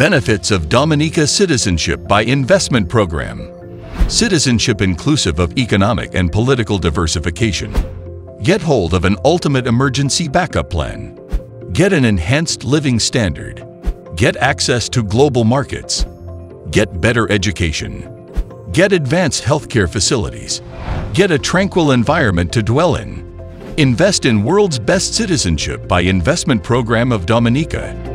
Benefits of Dominica Citizenship by Investment Program. Citizenship inclusive of economic and political diversification. Get hold of an ultimate emergency backup plan. Get an enhanced living standard. Get access to global markets. Get better education. Get advanced healthcare facilities. Get a tranquil environment to dwell in. Invest in world's best citizenship by Investment Program of Dominica.